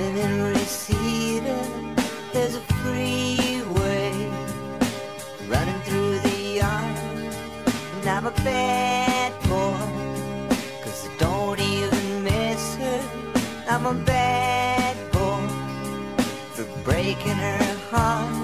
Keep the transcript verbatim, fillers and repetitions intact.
Living in Reseda, there's a freeway running through the yard, and I'm a bad boy, 'cause I don't even miss her. I'm a bad boy for breaking her heart.